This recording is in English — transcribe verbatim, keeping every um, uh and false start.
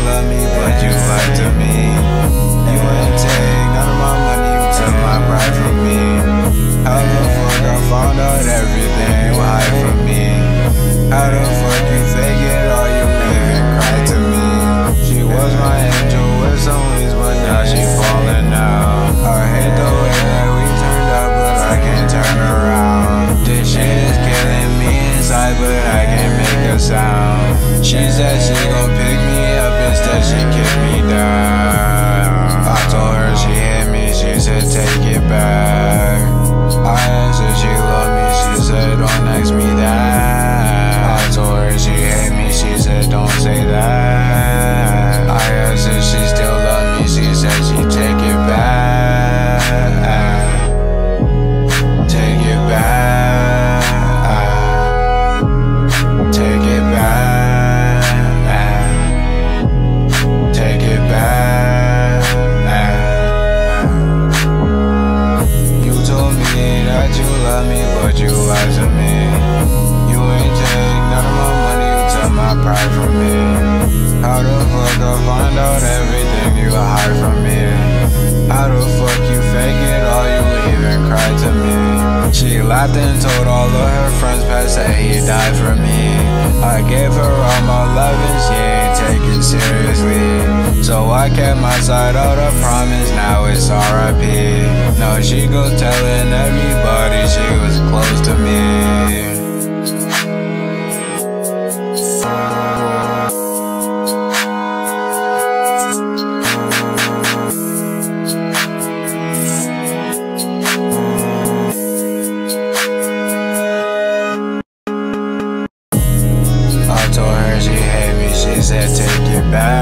love me, but you lied to me. You ain't take none of my money, you took my pride from me. How the fuck I found out everything you hide from me? How the fuck you fake it all, you even cry to me? She was my angel with some wings, but now she falling out. I hate the way that we turned out, but I can't turn around. This shit is killing me inside, but I can't make a sound. She said she gon' pick me up, instead she kicked me down. I told her she hit me, she said take it back. I asked her she loved me, she said don't ask me that. I told her she hate me, she said don't say that. I asked her she still love me, she said she take it back. Take it back. Take it back. Take it back. You told me that you love me, but you lied to me. You ain't take none of my money, you took my pride from me. How the fuck I find out everything you hide from me? How the fuck you fake it all, you even cried to me? She laughed and told all of her friends, Pat said he died for me. I gave her all my love and she ain't take it seriously. So I kept my side of the promise, now it's R I P. No, she goes telling everybody she was close to me. I told her she hate me, she said take it back.